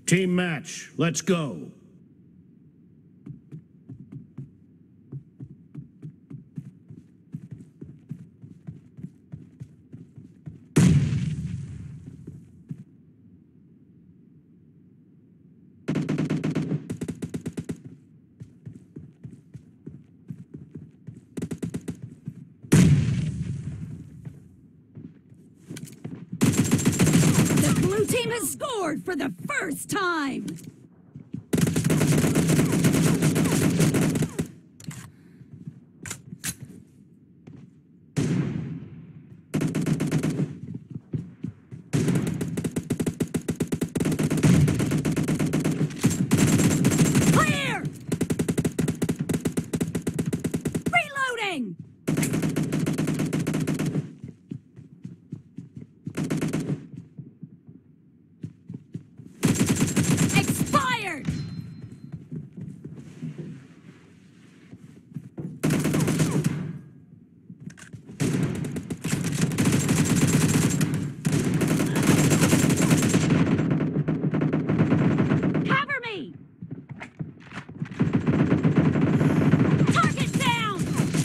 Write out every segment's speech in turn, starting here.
Team match, let's go. The blue team has scored for the first time! Clear! Reloading! Expired! Cover me! Target down!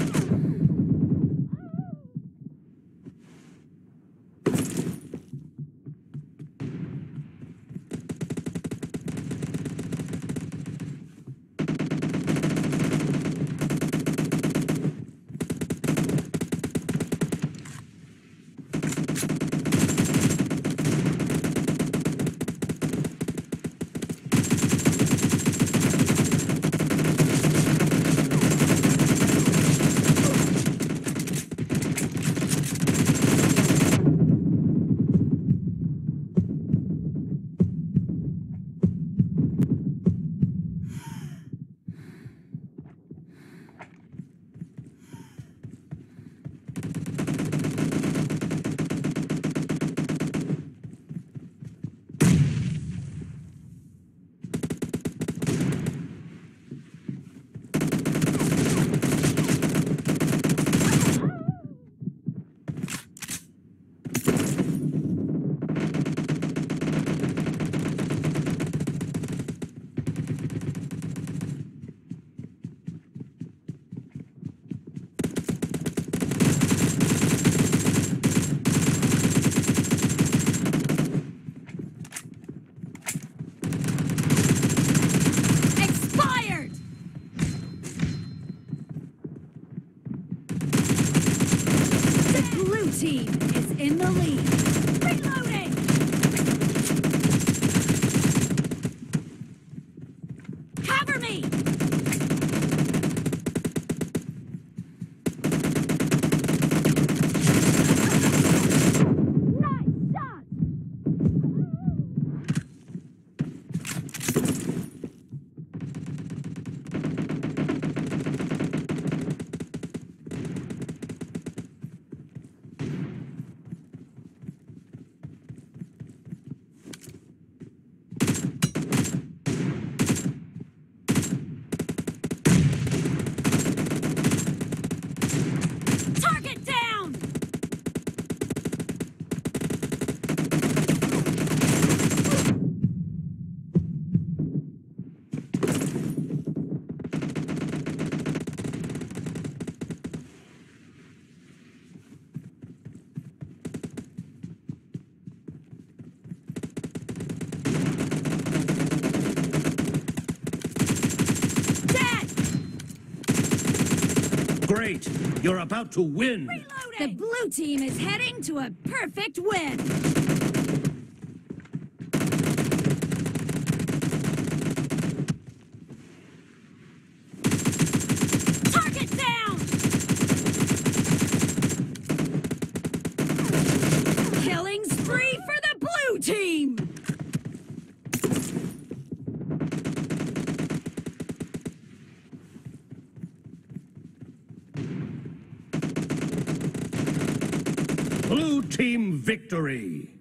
Expired! The blue team is in the lead. Reloading! Cover me! Nice shot! Target down! Dead! Great, you're about to win. Reloading! The blue team is heading to a perfect win. Target down! Killing spree for the blue team! Blue team victory.